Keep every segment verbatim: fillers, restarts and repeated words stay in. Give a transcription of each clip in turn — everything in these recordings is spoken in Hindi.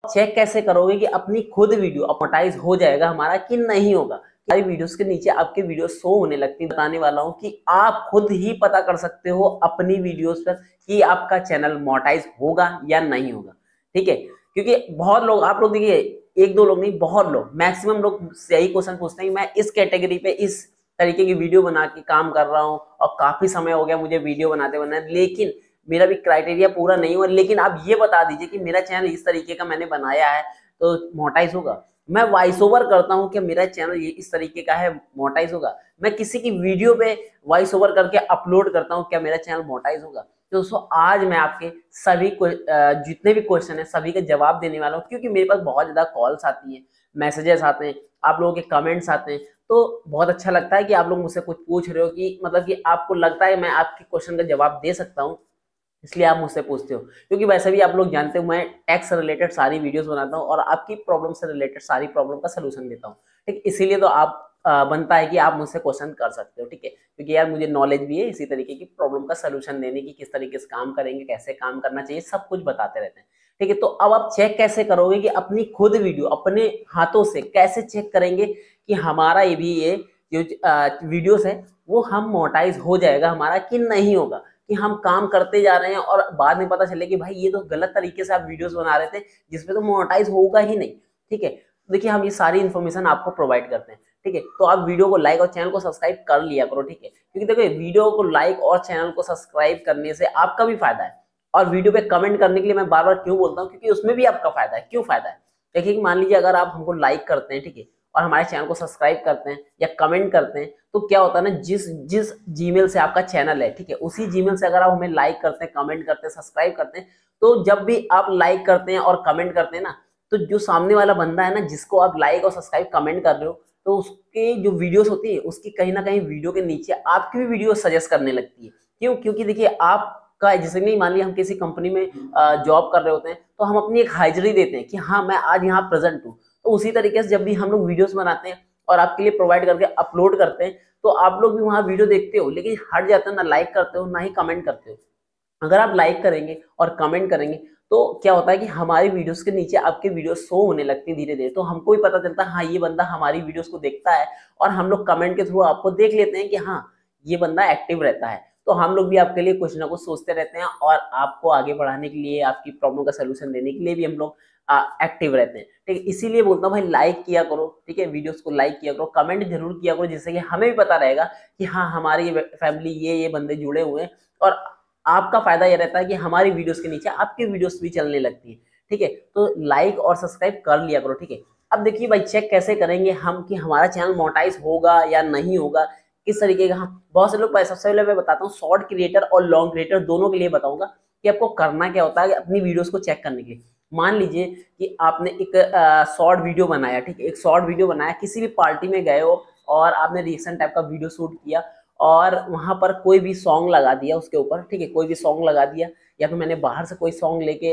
चेक कैसे करोगे कि अपनी खुद वीडियो मोनेटाइज हो जाएगा हमारा कि नहीं होगा। हमारी वीडियोस के नीचे आपके वीडियो शो होने लगती है। बताने वाला हूं कि आप खुद ही पता कर सकते हो अपनी वीडियोस पर कि आपका चैनल मोनेटाइज होगा या नहीं होगा। ठीक है, क्योंकि बहुत लोग, आप लोग देखिए, एक दो लोग नहीं, बहुत लोग, मैक्सिमम लोग यही क्वेश्चन पूछते हैं कि मैं इस कैटेगरी पे इस तरीके की वीडियो बना के काम कर रहा हूँ और काफी समय हो गया मुझे वीडियो बनाते बनाते, लेकिन मेरा भी क्राइटेरिया पूरा नहीं हुआ। लेकिन आप ये बता दीजिए कि मेरा चैनल इस तरीके का मैंने बनाया है तो मोनेटाइज होगा। मैं वॉइस ओवर करता हूँ कि मेरा चैनल ये इस तरीके का है, मोनेटाइज होगा। मैं किसी की वीडियो पे वॉइस ओवर करके अपलोड करता हूँ, क्या मेरा चैनल मोनेटाइज होगा। तो दोस्तों आज मैं आपके सभी को जितने भी क्वेश्चन है सभी का जवाब देने वाला हूँ, क्योंकि मेरे पास बहुत ज्यादा कॉल्स आती है, मैसेजेस आते हैं, आप लोगों के कमेंट्स आते हैं। तो बहुत अच्छा लगता है कि आप लोग मुझसे कुछ पूछ रहे हो, कि मतलब कि आपको लगता है मैं आपके क्वेश्चन का जवाब दे सकता हूँ, इसलिए आप मुझसे पूछते हो। क्योंकि वैसे भी आप लोग जानते हो मैं टैक्स से रिलेटेड सारी वीडियोस बनाता हूँ और आपकी प्रॉब्लम से रिलेटेड सारी प्रॉब्लम का सलूशन देता हूँ। ठीक, इसीलिए तो आप आ, बनता है कि आप मुझसे क्वेश्चन कर सकते हो। ठीक है, क्योंकि यार मुझे नॉलेज भी है इसी तरीके की प्रॉब्लम का सलूशन देने की, किस तरीके से काम करेंगे, कैसे काम करना चाहिए, सब कुछ बताते रहते हैं। ठीक है, तो अब आप चेक कैसे करोगे कि अपनी खुद वीडियो अपने हाथों से कैसे चेक करेंगे कि हमारा ये भी ये जो वीडियोस है वो हम मोनेटाइज हो जाएगा हमारा कि नहीं होगा। कि हम काम करते जा रहे हैं और बाद में पता चले कि भाई ये तो गलत तरीके से आप वीडियोस बना रहे थे जिसमें तो मोनेटाइज होगा ही नहीं। ठीक है, देखिए हम ये सारी इन्फॉर्मेशन आपको प्रोवाइड करते हैं। ठीक है, तो आप वीडियो को लाइक और चैनल को सब्सक्राइब कर लिया करो। ठीक है, क्योंकि देखो वीडियो को लाइक और चैनल को सब्सक्राइब करने से आपका भी फायदा है, और वीडियो पे कमेंट करने के लिए मैं बार बार क्यों बोलता हूँ, क्योंकि उसमें भी आपका फायदा है। क्यों फायदा है, देखिए कि मान लीजिए अगर आप हमको लाइक करते हैं, ठीक है, और हमारे चैनल को सब्सक्राइब करते हैं या कमेंट करते हैं, तो क्या होता है ना, जिस जिस जीमेल से आपका चैनल है, ठीक है, उसी जीमेल से अगर आप हमें लाइक करते हैं, कमेंट करते हैं, सब्सक्राइब करते हैं, तो जब भी आप लाइक करते हैं और कमेंट करते हैं ना, तो जो सामने वाला बंदा है ना जिसको आप लाइक और सब्सक्राइब कमेंट कर रहे हो, तो उसके जो वीडियोस होती है उसकी कहीं ना कहीं वीडियो के नीचे आपकी भी वीडियो सजेस्ट करने लगती है। क्यों, क्योंकि देखिए आपका जैसे नहीं, मान लिया हम किसी कंपनी में जॉब कर रहे होते हैं, तो हम अपनी एक हाजिरी देते हैं कि हाँ मैं आज यहाँ प्रेजेंट हूँ। तो उसी तरीके से जब भी हम लोग वीडियोस बनाते हैं और आपके लिए प्रोवाइड करके अपलोड करते हैं, तो आप लोग भी वहां वीडियो देखते हो, लेकिन हट जाते हो, ना लाइक करते हो ना ही कमेंट करते हो। अगर आप लाइक करेंगे और कमेंट करेंगे तो क्या होता है कि हमारी वीडियोस के नीचे आपके वीडियो शो होने लगती है धीरे धीरे, तो हमको भी पता चलता है हाँ ये बंदा हमारी वीडियोस को देखता है, और हम लोग कमेंट के थ्रू आपको देख लेते हैं कि हाँ ये बंदा एक्टिव रहता है। तो हम लोग भी आपके लिए कुछ ना कुछ सोचते रहते हैं, और आपको आगे बढ़ाने के लिए, आपकी प्रॉब्लम का सोल्यूशन देने के लिए भी हम लोग एक्टिव रहते हैं। ठीक है, इसीलिए बोलता हूँ भाई लाइक किया करो, ठीक है, वीडियोस को लाइक किया करो, कमेंट जरूर किया करो, जिससे कि हमें भी पता रहेगा कि हाँ हमारी फैमिली ये ये बंदे जुड़े हुए हैं, और आपका फायदा यह रहता है कि हमारी वीडियोस के नीचे आपकी वीडियोस भी चलने लगती है। ठीक है, तो लाइक और सब्सक्राइब कर लिया करो। ठीक है, अब देखिए भाई चेक कैसे करेंगे हम कि हमारा चैनल मोनेटाइज होगा या नहीं होगा, किस तरीके का। हम बहुत से लोग, सबसे पहले मैं बताता हूँ शॉर्ट क्रिएटर और लॉन्ग क्रिएटर दोनों के लिए बताऊंगा कि आपको करना क्या होता है अपनी वीडियोस को चेक करने के लिए। मान लीजिए कि आपने एक शॉर्ट वीडियो बनाया, ठीक है, एक शॉर्ट वीडियो बनाया, किसी भी पार्टी में गए हो और आपने रिएक्शन टाइप का वीडियो शूट किया, और वहां पर कोई भी सॉन्ग लगा दिया उसके ऊपर, ठीक है, कोई भी सॉन्ग लगा दिया, या फिर मैंने बाहर से कोई सॉन्ग लेके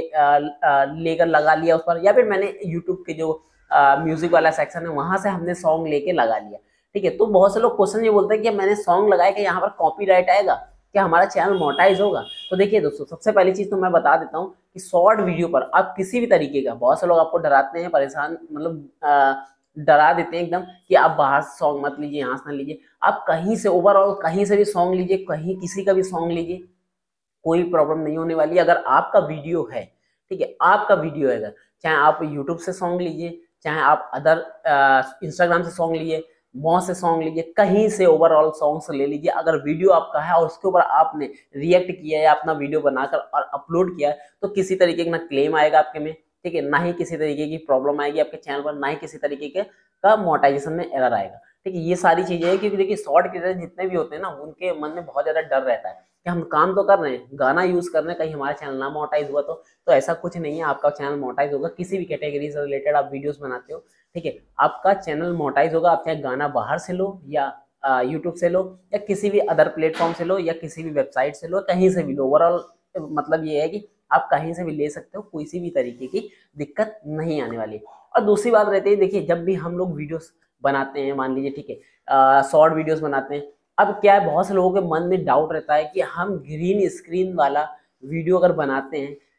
लेकर लगा लिया उस पर, या फिर मैंने यूट्यूब के जो म्यूजिक वाला सेक्शन है वहां से हमने सॉन्ग लेके लगा लिया। ठीक है, तो बहुत से लोग क्वेश्चन ये बोलते हैं कि मैंने सॉन्ग लगाया कि यहाँ पर कॉपीराइट आएगा, क्या हमारा चैनल मोनेटाइज होगा। तो देखिए दोस्तों, सबसे पहली चीज तो मैं बता देता हूँ कि शॉर्ट वीडियो पर आप किसी भी तरीके का, बहुत से लोग आपको डराते हैं, परेशान मतलब डरा देते हैं एकदम कि आप बाहर से सॉन्ग मत लीजिए, यहाँ से ना लीजिए, आप कहीं से ओवरऑल कहीं से भी सॉन्ग लीजिए, कहीं किसी का भी सॉन्ग लीजिए, कोई प्रॉब्लम नहीं होने वाली। अगर आपका वीडियो है, ठीक है, आपका वीडियो है, अगर चाहे आप यूट्यूब से सॉन्ग लीजिए, चाहे आप अदर इंस्टाग्राम से सॉन्ग लीजिए, मौ से सॉन्ग लीजिए, कहीं से ओवरऑल सॉन्ग्स ले लीजिए, अगर वीडियो आपका है और उसके ऊपर आपने रिएक्ट किया है, अपना वीडियो बनाकर और अपलोड किया है, तो किसी तरीके का ना क्लेम आएगा आपके में, ठीक है, ना ही किसी तरीके की प्रॉब्लम आएगी आपके चैनल पर, ना ही किसी तरीके के का मोनेटाइजेशन में एरर आएगा। ठीक है, ये सारी चीजें हैं, क्योंकि देखिए शॉर्ट क्रिएटर जितने भी होते हैं ना, उनके मन में बहुत ज्यादा डर रहता है कि हम काम तो कर रहे हैं, गाना यूज कर रहे हैं, कहीं हमारा चैनल ना मोनेटाइज हुआ तो तो ऐसा कुछ नहीं है, आपका चैनल मोनेटाइज होगा। किसी भी कैटेगरी से रिलेटेड आप वीडियोस बनाते हो, ठीक है, आपका चैनल मोनेटाइज होगा। आप चाहे गाना बाहर से लो, या यूट्यूब से लो, या किसी भी अदर प्लेटफॉर्म से लो, या किसी भी वेबसाइट से लो, कहीं से भी लो, ओवरऑल मतलब ये है कि आप कहीं से भी ले सकते हो, किसी भी तरीके की दिक्कत नहीं आने वाली। और दूसरी बात रहती है, देखिए जब भी हम लोग वीडियोस बनाते हैं, मान लीजिए, ठीक है, शॉर्ट वीडियोस बनाते हैं, अब क्या है, बहुत से लोगों के मन में डाउट रहता है कि हम ग्रीन स्क्रीन वाला वीडियो अगर बनाते हैं,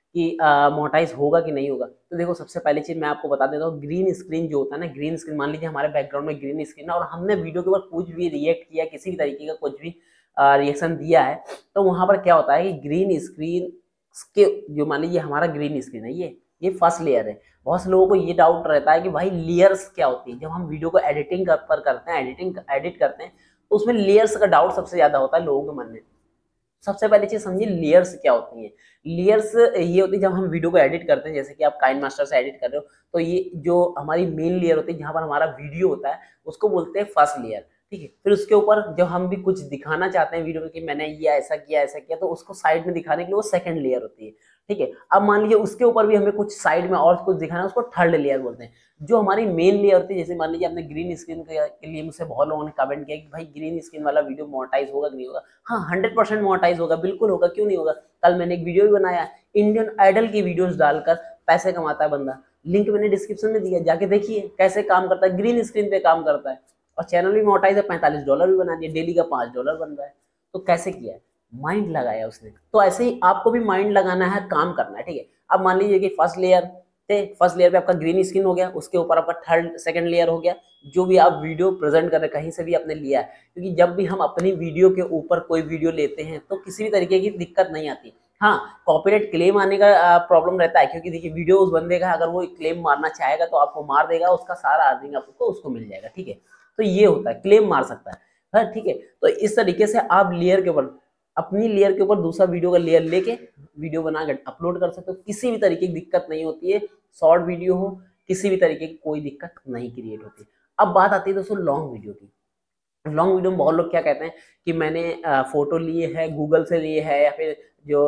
कि मोनेटाइज होगा कि नहीं होगा। तो देखो सबसे पहली चीज मैं आपको बता देता हूँ, ग्रीन स्क्रीन जो होता है ना, ग्रीन स्क्रीन मान लीजिए हमारे बैकग्राउंड में ग्रीन स्क्रीन है और हमने वीडियो के ऊपर कुछ भी रिएक्ट किया, किसी भी तरीके का कुछ भी रिएक्शन दिया है, तो वहां पर क्या होता है कि ग्रीन स्क्रीन के जो मान लीजिए हमारा ग्रीन स्क्रीन है, ये ये फर्स्ट लेयर है। बहुत से लोगों को ये डाउट रहता है कि भाई लेयर्स क्या होती है। जब हम वीडियो को एडिटिंग कर, पर करते हैं, एडिटिंग एडिट करते हैं, तो उसमें लेयर्स का डाउट सबसे ज्यादा होता है लोगों के मन में। सबसे पहली चीज समझिए लेयर्स क्या होती हैं। लेयर्स ये होती है जब हम वीडियो को एडिट करते हैं, जैसे कि आप काइन मास्टर से एडिट कर रहे हो, तो ये जो हमारी मेन लेयर होती है जहां पर हमारा वीडियो होता है, उसको बोलते हैं फर्स्ट लेयर। ठीक है, फिर उसके ऊपर जब हम भी कुछ दिखाना चाहते हैं वीडियो में कि मैंने ये ऐसा किया ऐसा किया, तो उसको साइड में दिखाने के लिए वो सेकंड लेयर होती है। ठीक है, अब मान लीजिए उसके ऊपर भी हमें कुछ साइड में और कुछ दिखाना है, उसको थर्ड लेयर बोलते हैं। जो हमारी मेन लेयर होती है, जैसे मान लीजिए आपने ग्रीन स्क्रीन के लिए मुझसे बहुत लोगों ने कमेंट किया कि भाई ग्रीन स्क्रीन वाला वीडियो मोनेटाइज होगा कि नहीं होगा। हाँ, हंड्रेड परसेंट मोनेटाइज होगा, बिल्कुल होगा, क्यों नहीं होगा। कल मैंने एक वीडियो भी बनाया, इंडियन आइडल की वीडियोस डालकर पैसे कमाता है बंदा, लिंक मैंने डिस्क्रिप्शन में दिया, जाके देखिए कैसे काम करता है, ग्रीन स्क्रीन पे काम करता है और चैनल भी मोनेटाइज है, पैंतालीस डॉलर भी बना दिया, डेली का पांच डॉलर बन रहा है। तो कैसे किया है, माइंड लगाया उसने। तो ऐसे ही आपको भी माइंड लगाना है, काम करना है। ठीक है, अब मान लीजिए कि फर्स्ट लेयर थे, फर्स्ट लेयर पे आपका ग्रीन स्क्रीन हो गया, उसके ऊपर आपका थर्ड सेकंड लेयर हो गया, जो भी आप वीडियो प्रेजेंट कर रहे हैं कहीं से भी आपने लिया है। क्योंकि जब भी हम अपनी वीडियो के ऊपर कोई वीडियो लेते हैं तो किसी भी तरीके की दिक्कत नहीं आती। हाँ, कॉपीराइट क्लेम आने का प्रॉब्लम रहता है, क्योंकि देखिए वीडियो उस बंदे का अगर वो क्लेम मारना चाहेगा तो आपको मार देगा, उसका सारा अर्निंग आपको उसको मिल जाएगा। ठीक है, तो ये होता है, क्लेम मार सकता है। हाँ, ठीक है, तो इस तरीके से आप लेयर के ऊपर, अपनी लेयर के ऊपर दूसरा वीडियो का लेयर लेके वीडियो बनाकर अपलोड कर सकते हो, किसी भी तरीके की दिक्कत नहीं होती है। शॉर्ट वीडियो हो, किसी भी तरीके की कोई दिक्कत नहीं क्रिएट होती। अब बात आती है दोस्तों लॉन्ग वीडियो की। लॉन्ग वीडियो में बहुत लोग क्या कहते हैं कि मैंने फोटो लिए है, गूगल से लिए है, या फिर जो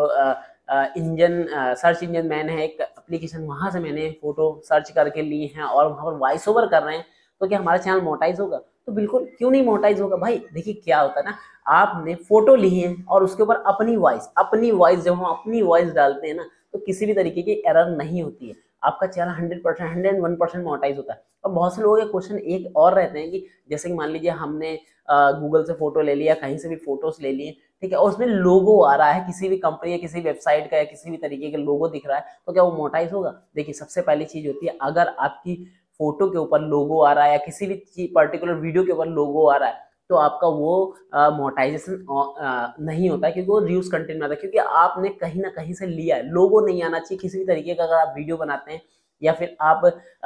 इंजन सर्च इंजन मैन है एक एप्लीकेशन, वहां से मैंने फोटो सर्च करके लिए हैं और वहां पर वॉइस ओवर कर रहे हैं, तो क्या हमारा चैनल मोनेटाइज होगा? तो बिल्कुल क्यों नहीं मोनेटाइज होगा भाई। देखिए क्या होता है ना, आपने फोटो ली है और उसके ऊपर अपनी वॉइस अपनी वॉइस जब हम अपनी वॉइस डालते हैं ना, तो किसी भी तरीके की एरर नहीं होती है, आपका channel hundred percent hundred one percent monetize होता है। और बहुत से लोगों के क्वेश्चन एक और रहते हैं कि जैसे कि मान लीजिए हमने गूगल से फोटो ले लिया, कहीं से भी फोटोज ले लिए, ठीक है, और उसमें लोगो आ रहा है किसी भी कंपनी या किसी वेबसाइट का या किसी भी तरीके का लोगो दिख रहा है, तो क्या वो मोनेटाइज होगा? देखिए सबसे पहली चीज होती है, अगर आपकी फोटो के ऊपर लोगो आ रहा है या किसी भी पर्टिकुलर वीडियो के ऊपर लोगो आ रहा है, तो आपका वो मोनेटाइजेशन नहीं होता है, क्योंकि वो रियूज कंटेंट में आता है, क्योंकि आपने कहीं ना कहीं से लिया है। लोगो नहीं आना चाहिए किसी भी तरीके का। अगर आप वीडियो बनाते हैं या फिर आप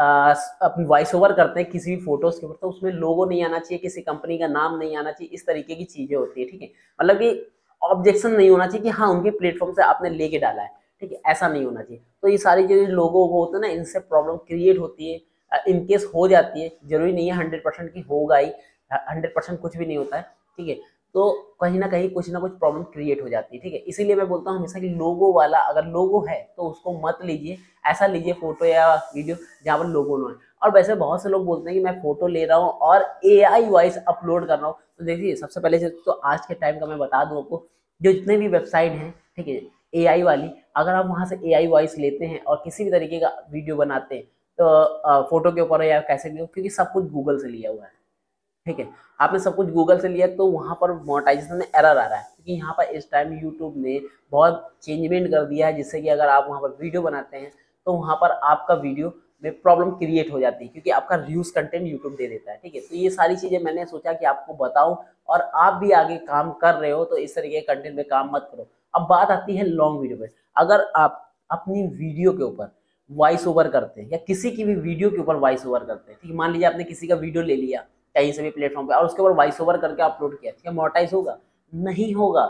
अपनी वॉइस ओवर करते हैं किसी भी फोटोज के ऊपर, तो उसमें लोगो नहीं आना चाहिए, किसी कंपनी का नाम नहीं आना चाहिए, इस तरीके की चीजें होती है। ठीक है, मतलब कि ऑब्जेक्शन नहीं होना चाहिए कि हाँ उनके प्लेटफॉर्म से आपने लेके डाला है, ठीक है, ऐसा नहीं होना चाहिए। तो ये सारी जो लोगो वो होते हैं ना, इनसे प्रॉब्लम क्रिएट होती है, इनकेस हो जाती है, जरूरी नहीं है हंड्रेड परसेंट की होगा ही, हंड्रेड परसेंट कुछ भी नहीं होता है। ठीक है, तो कहीं ना कहीं कुछ ना कुछ प्रॉब्लम क्रिएट हो जाती है। ठीक है, इसीलिए मैं बोलता हूँ हमेशा कि लोगो वाला, अगर लोगो है तो उसको मत लीजिए, ऐसा लीजिए फोटो या वीडियो जहाँ पर लोगो ना है। और वैसे बहुत से लोग बोलते हैं कि मैं फोटो ले रहा हूँ और ए आई वॉइस अपलोड कर रहा हूँ। तो देखिए सबसे पहले से तो आज के टाइम का मैं बता दूँ आपको, जो जितने भी वेबसाइट हैं, ठीक है, ए आई वाली, अगर आप वहाँ से ए आई वॉइस लेते हैं और किसी भी तरीके का वीडियो बनाते हैं, तो फोटो के ऊपर या कैसे भी हो, क्योंकि सब कुछ गूगल से लिया हुआ है। ठीक है, आपने सब कुछ गूगल से लिया, तो वहां पर मोनेटाइजेशन में एरर आ रहा है, क्योंकि यहाँ पर इस टाइम यूट्यूब ने बहुत चेंजमेंट कर दिया है, जिससे कि अगर आप वहां पर वीडियो बनाते हैं तो वहां पर आपका वीडियो में प्रॉब्लम क्रिएट हो जाती है, क्योंकि आपका रिव्यूज कंटेंट यूट्यूब दे देता है। ठीक है, तो ये सारी चीजें मैंने सोचा कि आपको बताऊं, और आप भी आगे काम कर रहे हो तो इस तरीके के कंटेंट में काम मत करो। अब बात आती है लॉन्ग वीडियो पे। अगर आप अपनी वीडियो के ऊपर वॉइस ओवर करते हैं या किसी की भी वीडियो के ऊपर वॉइस ओवर करते हैं, ठीक है, मान लीजिए आपने किसी का वीडियो ले लिया कहीं से भी प्लेटफॉर्म पे और उसके ऊपर वॉइस ओवर करके अपलोड किया, क्या मोनेटाइज होगा? नहीं होगा,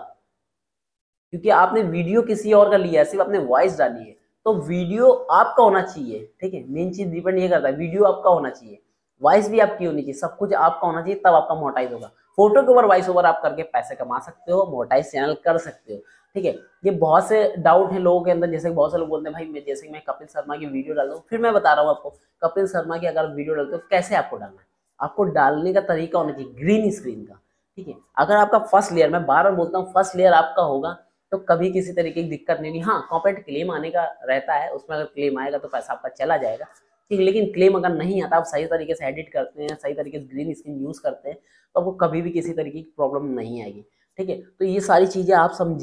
क्योंकि आपने वीडियो किसी और का लिया है, सिर्फ आपने वॉइस डाली है। तो वीडियो आपका होना चाहिए, ठीक है, मेन चीज डिपेंड ये करता है, वीडियो आपका होना चाहिए, वॉइस भी आपकी होनी चाहिए, सब कुछ आपका होना चाहिए, तब आपका मोनेटाइज होगा। फोटो के ऊपर वॉइस ओवर आप करके पैसे कमा सकते हो, मोनेटाइज चैनल कर सकते हो। ठीक है, ये बहुत से डाउट है लोगों के अंदर, जैसे बहुत से लोग बोलते हैं भाई मैं जैसे मैं कपिल शर्मा की वीडियो डाल दूं, फिर मैं बता रहा हूँ आपको, कपिल शर्मा की अगर वीडियो डालते हो कैसे आपको डालना है, आपको डालने का तरीका होना चाहिए ग्रीन स्क्रीन का। ठीक है, अगर आपका फर्स्ट लेयर, मैं बार बार बोलता हूँ फर्स्ट लेयर आपका होगा तो कभी किसी तरीके की दिक्कत नहीं होगी। हाँ, कॉपीराइट क्लेम आने का रहता है, उसमें अगर क्लेम आएगा तो पैसा आपका चला जाएगा, ठीक है, लेकिन क्लेम अगर नहीं आता, आप सही तरीके से एडिट करते हैं, सही तरीके से ग्रीन स्क्रीन यूज करते हैं, तो आपको कभी भी किसी तरीके की प्रॉब्लम नहीं आएगी। ठीक है, तो ये सारी चीजें आप समझिए,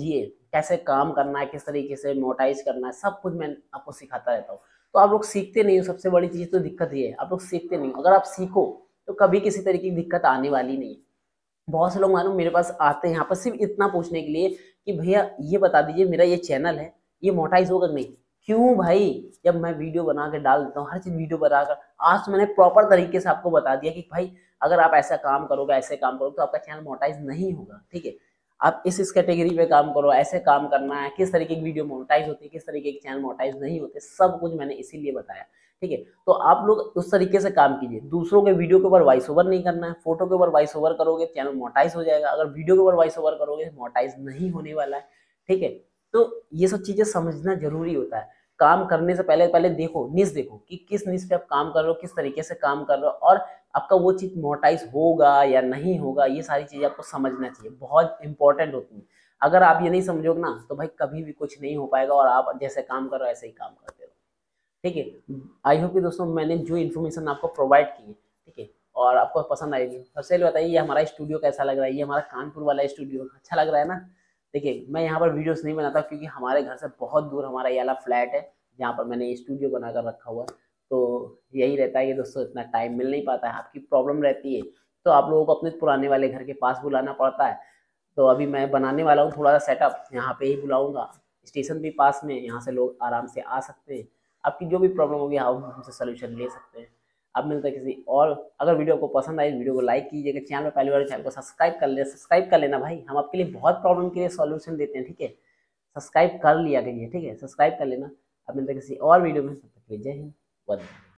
कैसे काम करना है, किस तरीके से मोनेटाइज करना है, सब कुछ मैं आपको सिखाता रहता हूँ। तो आप लोग सीखते नहीं हो, सबसे बड़ी चीज़ तो दिक्कत ये है, आप लोग सीखते नहीं हो। अगर आप सीखो तो कभी किसी तरीके की दिक्कत आने वाली नहीं है। बहुत से लोग मालूम मेरे पास आते हैं यहाँ पर सिर्फ इतना पूछने के लिए कि भैया ये बता दीजिए मेरा ये चैनल है ये मोनेटाइज होगा कि नहीं। क्यों भाई, जब मैं वीडियो बना के डाल देता हूँ, हर चीज वीडियो बनाकर, आज तो मैंने प्रॉपर तरीके से आपको बता दिया कि भाई अगर आप ऐसा काम करोगे, ऐसे काम करोगे तो आपका चैनल मोनेटाइज नहीं होगा। ठीक है, आप इस इस कैटेगरी पे काम करो, ऐसे काम करना है, किस तरीके की वीडियो मोनेटाइज होती है, किस तरीके के चैनल मोनेटाइज नहीं होते, सब कुछ मैंने इसीलिए बताया। ठीक है, तो आप लोग उस तरीके से काम कीजिए। दूसरों के वीडियो के ऊपर वॉइस ओवर नहीं करना है। फोटो के ऊपर वॉइस ओवर करोगे चैनल मोनेटाइज हो जाएगा, अगर वीडियो के ऊपर वॉइस ओवर करोगे मोनेटाइज नहीं होने वाला है। ठीक है, तो ये सब चीजें समझना जरूरी होता है। काम करने से पहले पहले देखो, निश देखो कि किस निश पे आप काम कर रहे हो, किस तरीके से काम कर रहे हो, और आपका वो चीज मोनेटाइज होगा या नहीं होगा, ये सारी चीजें आपको समझना चाहिए, बहुत इंपॉर्टेंट होती है। अगर आप ये नहीं समझोगे ना तो भाई कभी भी कुछ नहीं हो पाएगा, और आप जैसे काम कर रहे हो ऐसे ही काम करते रहो। ठीक है, आई होप कि दोस्तों मैंने जो इन्फॉर्मेशन आपको प्रोवाइड की है, ठीक है, और आपको पसंद आएगी। सबसे पहले बताइए ये हमारा स्टूडियो कैसा लग रहा है, ये हमारा कानपुर वाला स्टूडियो अच्छा लग रहा है ना। देखिए मैं यहाँ पर वीडियोस नहीं बनाता क्योंकि हमारे घर से बहुत दूर हमारा ये वाला फ्लैट है जहाँ पर मैंने स्टूडियो बनाकर रखा हुआ है। तो यही रहता है कि दोस्तों इतना टाइम मिल नहीं पाता है, आपकी प्रॉब्लम रहती है तो आप लोगों को अपने पुराने वाले घर के पास बुलाना पड़ता है। तो अभी मैं बनाने वाला हूँ थोड़ा सा सेटअप, यहाँ पे ही बुलाऊंगा, स्टेशन भी पास में, यहाँ से लोग आराम से आ सकते हैं। आपकी जो भी प्रॉब्लम होगी आप हमसे सोल्यूशन ले सकते हैं। अब मिलता है किसी और, अगर वीडियो को पसंद आई वीडियो को लाइक कीजिएगा, चैनल में पहली बार चैनल को सब्सक्राइब कर ले सब्सक्राइब कर लेना भाई, हम आपके लिए बहुत प्रॉब्लम के लिए सॉल्यूशन देते हैं। ठीक है, सब्सक्राइब कर लिया करिए, ठीक है, सब्सक्राइब कर लेना। अब मिलता है किसी और वीडियो में, तब तक के लिए जय हिंद, वंदे।